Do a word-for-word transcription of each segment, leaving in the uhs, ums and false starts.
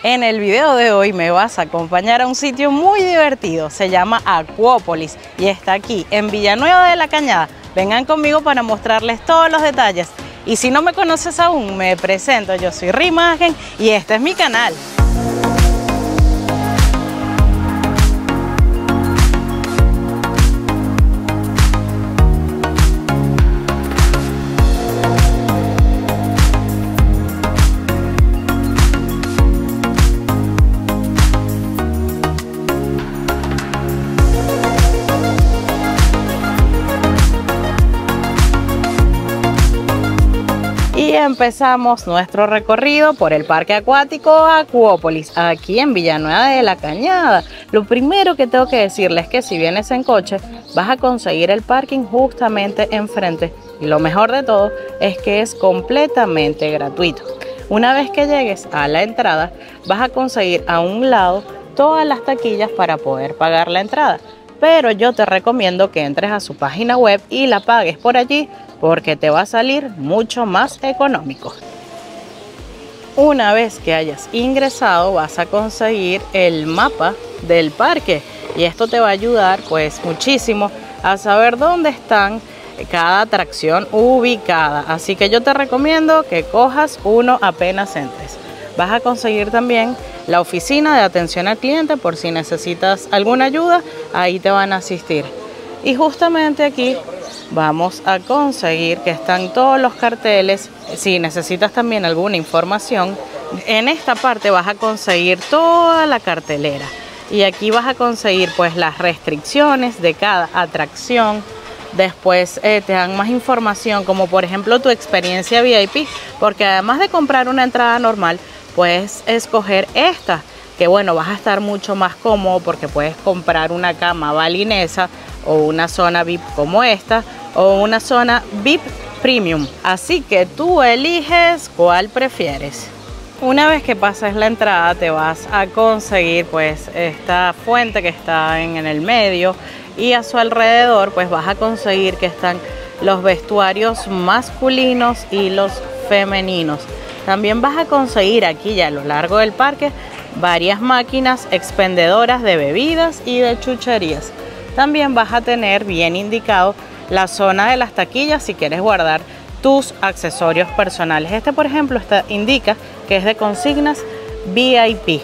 En el video de hoy me vas a acompañar a un sitio muy divertido, se llama Acuópolis y está aquí en Villanueva de la Cañada. Vengan conmigo para mostrarles todos los detalles. Y si no me conoces aún, me presento, yo soy Rimagen y este es mi canal. Y empezamos nuestro recorrido por el parque acuático Acuópolis, aquí en Villanueva de la Cañada. Lo primero que tengo que decirles es que si vienes en coche, vas a conseguir el parking justamente enfrente. Y lo mejor de todo es que es completamente gratuito. Una vez que llegues a la entrada, vas a conseguir a un lado todas las taquillas para poder pagar la entrada. Pero yo te recomiendo que entres a su página web y la pagues por allí, porque te va a salir mucho más económico. Una vez que hayas ingresado, vas a conseguir el mapa del parque y esto te va a ayudar pues muchísimo a saber dónde están cada atracción ubicada. Así que yo te recomiendo que cojas uno apenas entres. Vas a conseguir también la oficina de atención al cliente por si necesitas alguna ayuda, ahí te van a asistir. Y justamente aquí vamos a conseguir que están todos los carteles. Si necesitas también alguna información, en esta parte vas a conseguir toda la cartelera. Y aquí vas a conseguir pues las restricciones de cada atracción. Después eh, te dan más información, como por ejemplo tu experiencia V I P, porque además de comprar una entrada normal, puedes escoger esta, que bueno, vas a estar mucho más cómodo porque puedes comprar una cama balinesa o una zona V I P como esta o una zona V I P Premium. Así que tú eliges cuál prefieres. Una vez que pases la entrada te vas a conseguir pues esta fuente que está en, en el medio y a su alrededor pues vas a conseguir que están los vestuarios masculinos y los femeninos. También vas a conseguir aquí ya a lo largo del parque varias máquinas expendedoras de bebidas y de chucherías. También vas a tener bien indicado la zona de las taquillas si quieres guardar tus accesorios personales. Este por ejemplo está, indica que es de consignas V I P.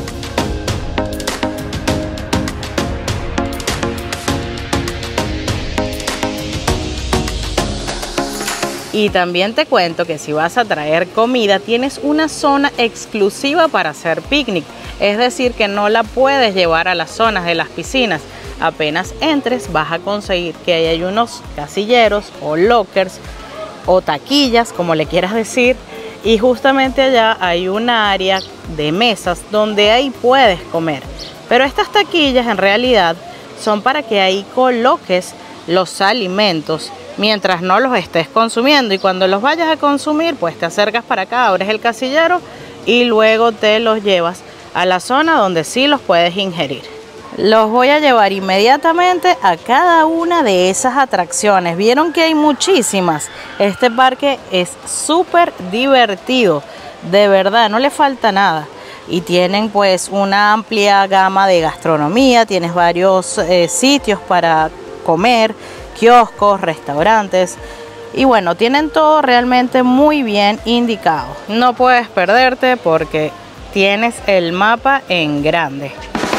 Y también te cuento que si vas a traer comida, tienes una zona exclusiva para hacer picnic. Es decir, que no la puedes llevar a las zonas de las piscinas. Apenas entres, vas a conseguir que ahí hay unos casilleros o lockers o taquillas, como le quieras decir. Y justamente allá hay un área de mesas donde ahí puedes comer. Pero estas taquillas en realidad son para que ahí coloques los alimentos mientras no los estés consumiendo, y cuando los vayas a consumir pues te acercas para acá, abres el casillero y luego te los llevas a la zona donde sí los puedes ingerir. Los voy a llevar inmediatamente a cada una de esas atracciones. Vieron que hay muchísimas. Este parque es súper divertido, de verdad, no le falta nada. Y tienen pues una amplia gama de gastronomía, tienes varios eh, sitios para comer, kioscos, restaurantes y bueno, tienen todo realmente muy bien indicado. No puedes perderte porque tienes el mapa en grande.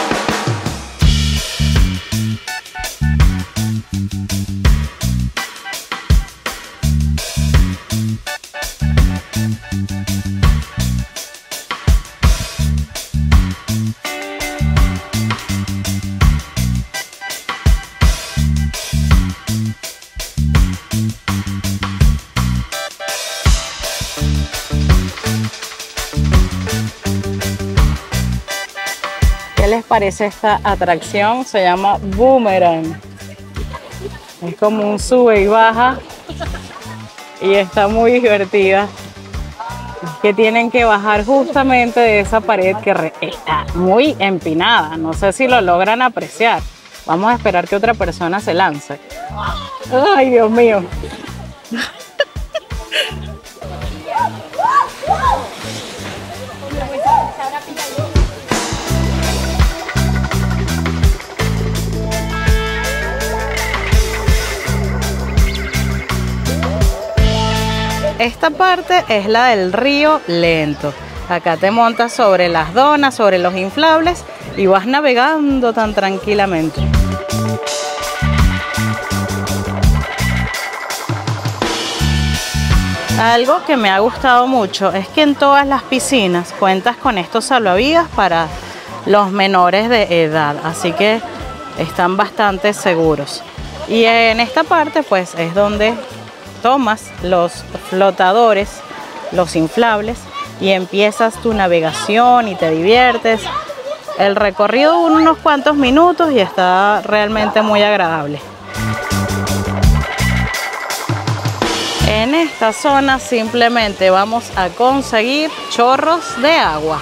¿Qué les parece esta atracción? Se llama Boomerang. Es como un sube y baja y está muy divertida. Que tienen que bajar justamente de esa pared que está muy empinada. No sé si lo logran apreciar. Vamos a esperar que otra persona se lance. ¡Ay, Dios mío! Esta parte es la del río lento. Acá te montas sobre las donas, sobre los inflables y vas navegando tan tranquilamente. Algo que me ha gustado mucho es que en todas las piscinas cuentas con estos salvavidas para los menores de edad, así que están bastante seguros. Y en esta parte pues es donde tomas los flotadores, los inflables, y empiezas tu navegación y te diviertes. El recorrido dura unos cuantos minutos y está realmente muy agradable. En esta zona simplemente vamos a conseguir chorros de agua.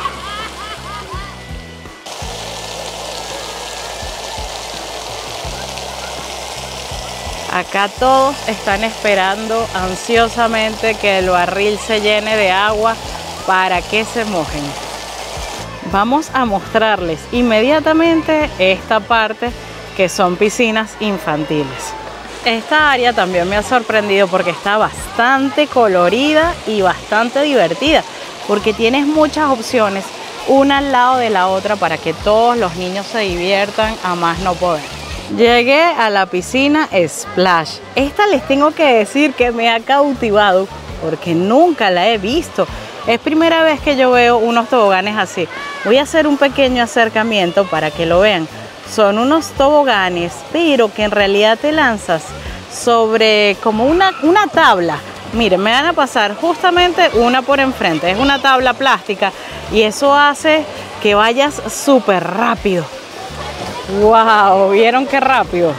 Acá todos están esperando ansiosamente que el barril se llene de agua para que se mojen. Vamos a mostrarles inmediatamente esta parte que son piscinas infantiles. Esta área también me ha sorprendido porque está bastante colorida y bastante divertida, porque tienes muchas opciones una al lado de la otra para que todos los niños se diviertan a más no poder. Llegué a la piscina Splash. Esta les tengo que decir que me ha cautivado porque nunca la he visto. Es primera vez que yo veo unos toboganes así. Voy a hacer un pequeño acercamiento para que lo vean. Son unos toboganes, pero que en realidad te lanzas sobre como una, una tabla. Miren, me van a pasar justamente una por enfrente. Es una tabla plástica y eso hace que vayas súper rápido. ¡Wow! ¿Vieron qué rápido?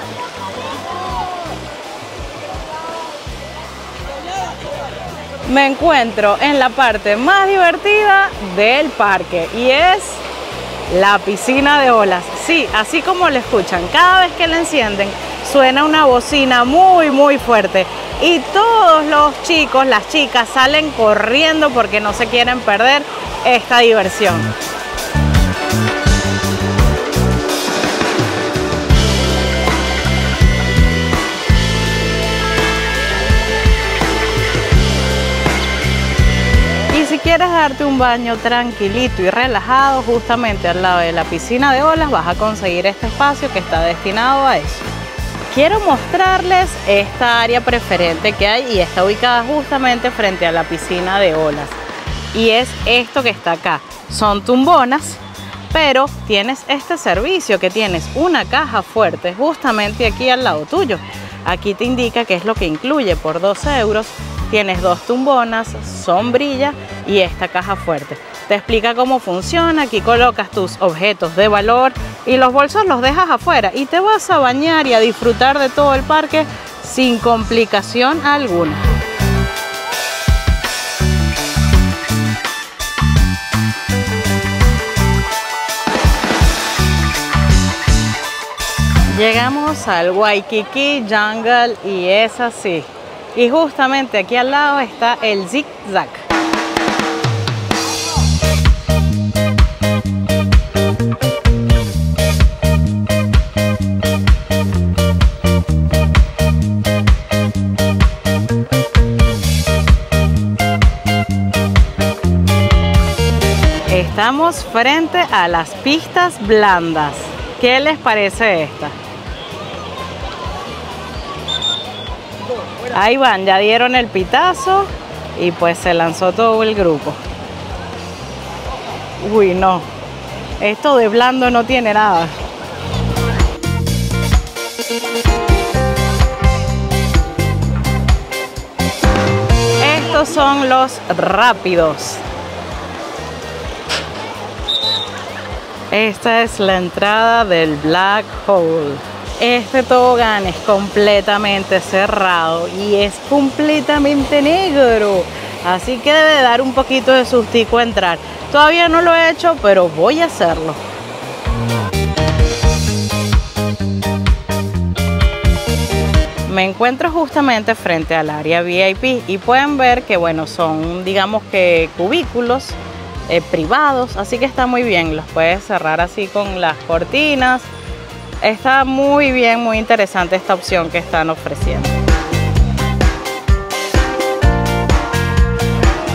Me encuentro en la parte más divertida del parque y es la piscina de olas. Sí, así como lo escuchan, cada vez que la encienden suena una bocina muy muy fuerte y todos los chicos, las chicas salen corriendo porque no se quieren perder esta diversión. Si quieres darte un baño tranquilito y relajado, justamente al lado de la piscina de olas vas a conseguir este espacio que está destinado a eso. Quiero mostrarles esta área preferente que hay y está ubicada justamente frente a la piscina de olas. Y es esto que está acá. Son tumbonas, pero tienes este servicio que tienes una caja fuerte justamente aquí al lado tuyo. Aquí te indica qué es lo que incluye por doce euros. Tienes dos tumbonas, sombrilla y esta caja fuerte. Te explica cómo funciona, aquí colocas tus objetos de valor y los bolsos los dejas afuera y te vas a bañar y a disfrutar de todo el parque sin complicación alguna. Llegamos al Waikiki Jungle y es así. Y justamente aquí al lado está el zigzag. Estamos frente a las pistas blandas. ¿Qué les parece esta? Ahí van, ya dieron el pitazo y pues se lanzó todo el grupo. Uy, no, esto de blando no tiene nada. Estos son los rápidos. Esta es la entrada del Black Hole. Este tobogán es completamente cerrado y es completamente negro, así que debe dar un poquito de sustico entrar. Todavía no lo he hecho, pero voy a hacerlo. Me encuentro justamente frente al área V I P y pueden ver que bueno, son digamos que cubículos eh, privados, así que está muy bien. Los puedes cerrar así con las cortinas. Está muy bien, muy interesante esta opción que están ofreciendo.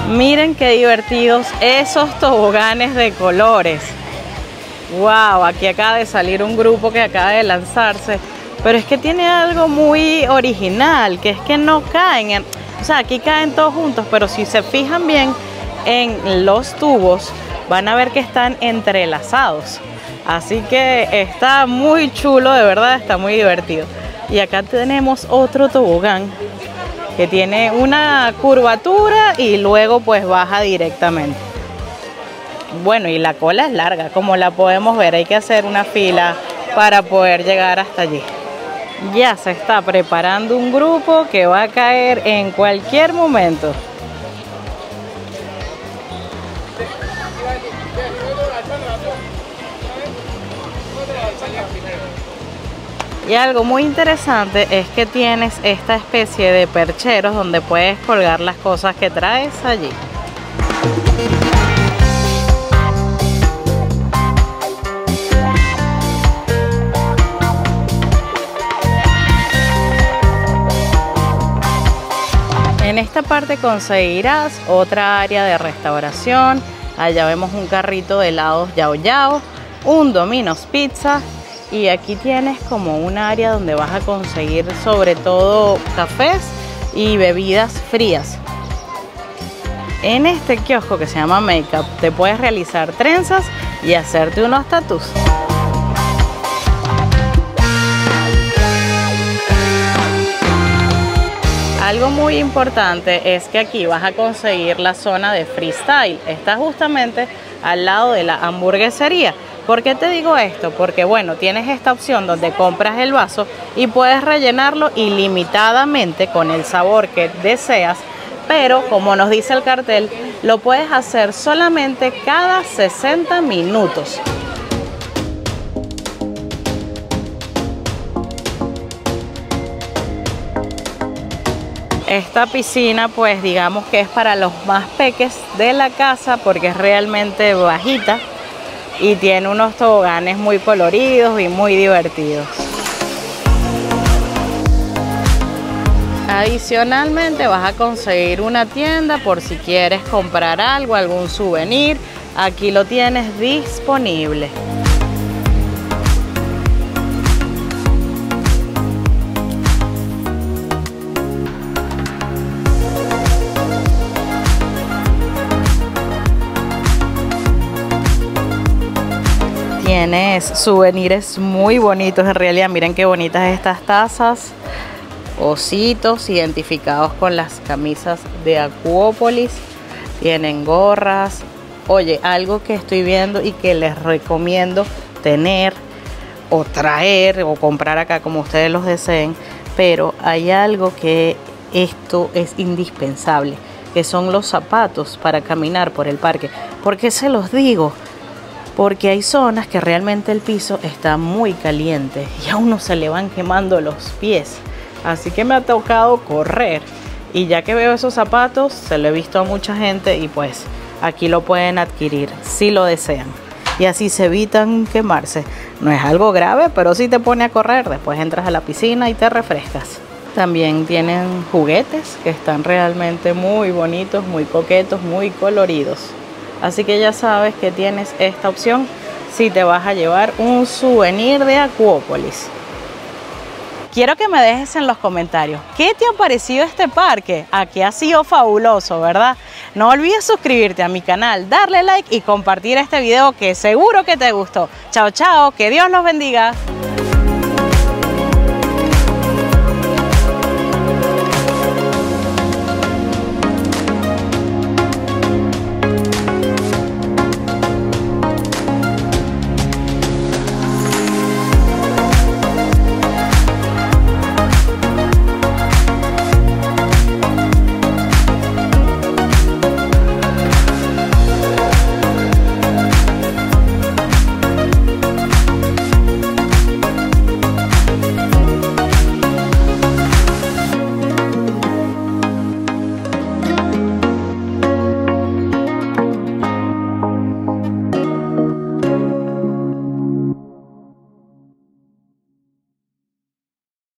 Miren qué divertidos esos toboganes de colores. Wow, aquí acaba de salir un grupo que acaba de lanzarse, pero es que tiene algo muy original, que es que no caen, en, o sea, aquí caen todos juntos, pero si se fijan bien en los tubos, van a ver que están entrelazados. Así que está muy chulo, de verdad, está muy divertido. Y acá tenemos otro tobogán que tiene una curvatura y luego pues baja directamente. Bueno, y la cola es larga, como la podemos ver, hay que hacer una fila para poder llegar hasta allí. Ya se está preparando un grupo que va a caer en cualquier momento. Y algo muy interesante es que tienes esta especie de percheros donde puedes colgar las cosas que traes allí. En esta parte conseguirás otra área de restauración. Allá vemos un carrito de helados Yao Yao, un Domino's Pizza. Y aquí tienes como un área donde vas a conseguir sobre todo cafés y bebidas frías. En este kiosco que se llama Makeup te puedes realizar trenzas y hacerte unos tatús. Algo muy importante es que aquí vas a conseguir la zona de freestyle. Está justamente al lado de la hamburguesería. ¿Por qué te digo esto? Porque bueno, tienes esta opción donde compras el vaso y puedes rellenarlo ilimitadamente con el sabor que deseas, pero como nos dice el cartel, lo puedes hacer solamente cada sesenta minutos. Esta piscina pues digamos que es para los más peques de la casa porque es realmente bajita y tiene unos toboganes muy coloridos y muy divertidos. Adicionalmente vas a conseguir una tienda por si quieres comprar algo, algún souvenir. Aquí lo tienes disponible. Tienes souvenirs muy bonitos en realidad. Miren qué bonitas estas tazas. Ositos identificados con las camisas de Acuópolis. Tienen gorras. Oye, algo que estoy viendo y que les recomiendo tener o traer o comprar acá como ustedes los deseen. Pero hay algo que esto es indispensable, que son los zapatos para caminar por el parque. ¿Por qué se los digo? Porque hay zonas que realmente el piso está muy caliente y a uno se le van quemando los pies. Así que me ha tocado correr y ya que veo esos zapatos, se lo he visto a mucha gente y pues aquí lo pueden adquirir si lo desean. Y así se evitan quemarse. No es algo grave, pero sí te pone a correr. Después entras a la piscina y te refrescas. También tienen juguetes que están realmente muy bonitos, muy coquetos, muy coloridos. Así que ya sabes que tienes esta opción si te vas a llevar un souvenir de Acuópolis. Quiero que me dejes en los comentarios ¿qué te ha parecido este parque? Aquí ha sido fabuloso, ¿verdad? No olvides suscribirte a mi canal, darle like y compartir este video que seguro que te gustó. Chao, chao, que Dios los bendiga.